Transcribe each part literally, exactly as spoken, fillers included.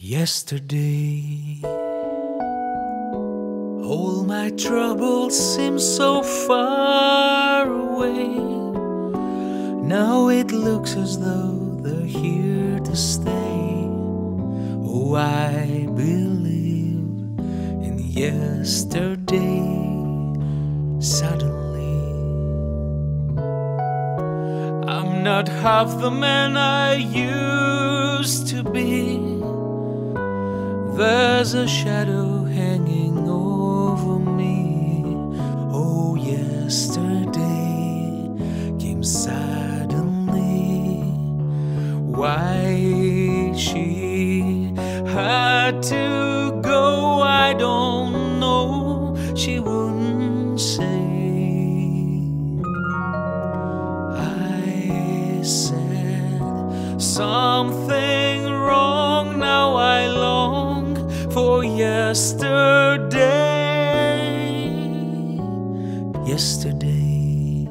Yesterday, all my troubles seem so far away. Now it looks as though they're here to stay. Oh, I believe in yesterday. Suddenly, I'm not half the man I used to be. There's a shadow hanging over me. Oh, yesterday came suddenly. Why she had to go, I don't know. She wouldn't say. I said something wrong, now I long for yesterday. Yesterday,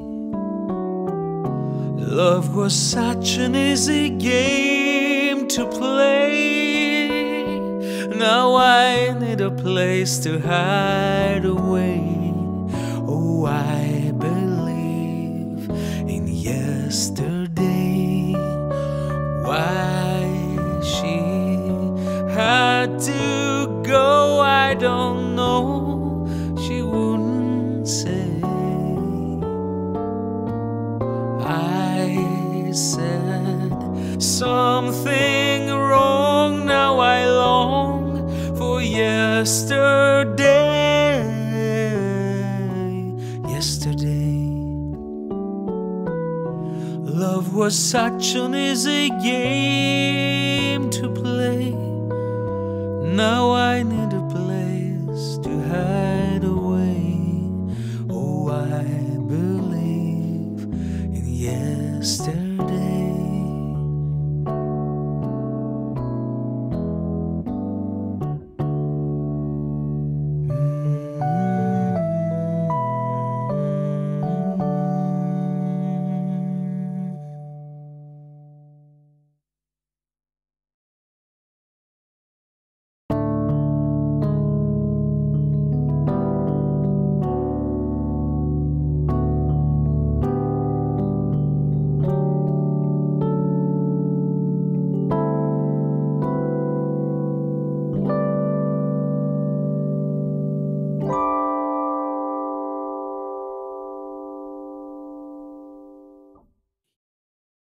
love was such an easy game to play. Now I need a place to hide away. Oh, I believe in yesterday. Why she had to go, I don't know. She wouldn't say. I said something wrong, now I long for yesterday. Yesterday, love was such an easy game to play. Now I need a place to hide away. Oh, I believe in yesterday.